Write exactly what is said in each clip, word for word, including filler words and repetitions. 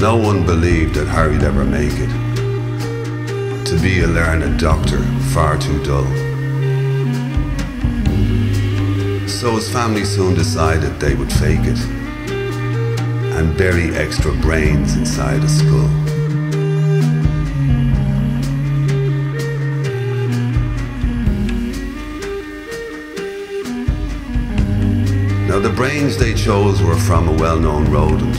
No one believed that Harry'd ever make it. To be a learned doctor, far too dull. So his family soon decided they would fake it and bury extra brains inside a skull. Now the brains they chose were from a well-known rodent.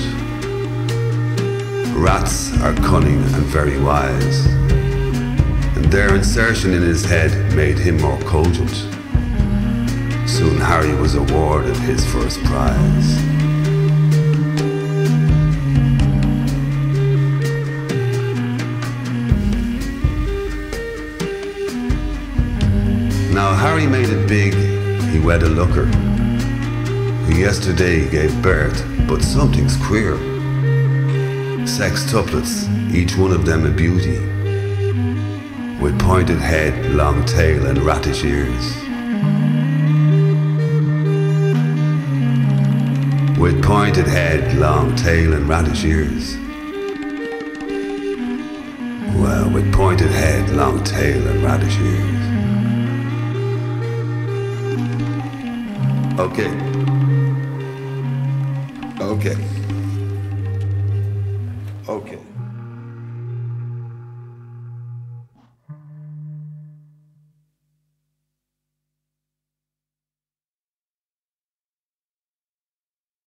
Rats are cunning and very wise, and their insertion in his head made him more cogent. Soon Harry was awarded his first prize. Now Harry made it big, he wed a looker, who yesterday gave birth, but something's queer. Sextuplets, each one of them a beauty, with pointed head, long tail and rattish ears. With pointed head, long tail and rattish ears. Well, with pointed head, long tail and rattish ears. Okay. Okay. Okay.